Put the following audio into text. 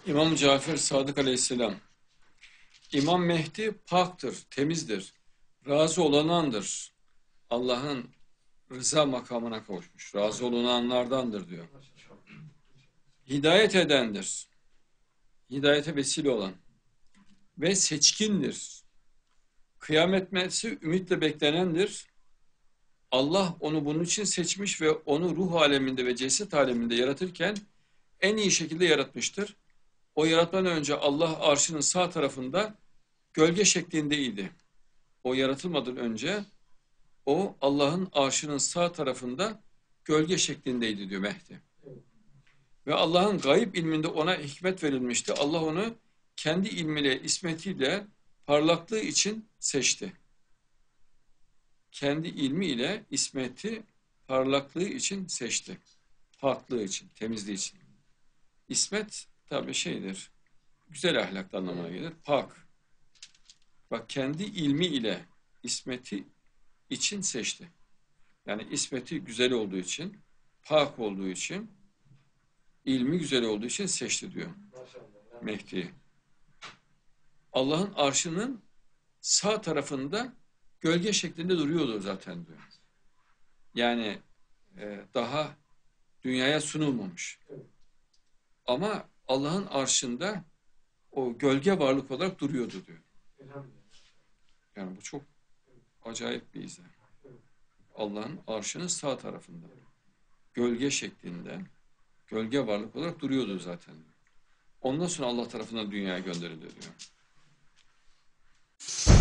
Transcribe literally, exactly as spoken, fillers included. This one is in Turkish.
İmam Cafer Sadık Aleyhisselam. İmam Mehdi paktır, temizdir, razı olanandır. Allah'ın rıza makamına kavuşmuş. Razı olunanlardandır diyor. Hidayet edendir. Hidayete vesile olan. Ve seçkindir. Kıyamet mevsi ümitle beklenendir. Allah onu bunun için seçmiş ve onu ruh aleminde ve ceset aleminde yaratırken en iyi şekilde yaratmıştır. O yaratmadan önce Allah arşının sağ tarafında gölge şeklindeydi. O yaratılmadan önce o Allah'ın arşının sağ tarafında gölge şeklindeydi diyor Mehdi. Ve Allah'ın gayb ilminde ona hikmet verilmişti. Allah onu kendi ilmiyle, ismetiyle, parlaklığı için seçti. Kendi ilmiyle, ismeti, parlaklığı için seçti. Paklığı için, temizliği için. İsmet tabii şeydir, güzel ahlak anlamına gelir. Pak. Bak kendi ilmi ile ismeti için seçti. Yani ismeti güzel olduğu için, pak olduğu için, ilmi güzel olduğu için seçti diyor Mehdi'yi. Allah'ın arşının sağ tarafında gölge şeklinde duruyordu zaten diyor. Yani e, daha dünyaya sunulmamış. Ama Allah'ın arşında o gölge varlık olarak duruyordu diyor. Yani bu çok acayip bir izah. Allah'ın arşının sağ tarafında. Gölge şeklinde, gölge varlık olarak duruyordu zaten. Ondan sonra Allah tarafından dünyaya gönderildi diyor.